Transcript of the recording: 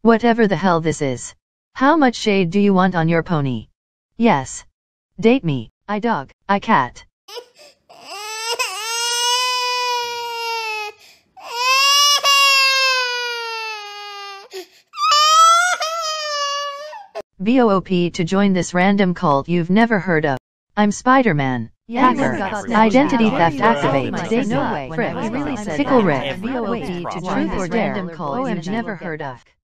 Whatever the hell this is. How much shade do you want on your pony? Yes. Date me. I dog. I cat. VOOP to join this random cult you've never heard of. I'm Spider-Man. Hacker. Identity theft activate. No way. Frick. Pickle Rick. VOOP to join this random cult you've never heard of.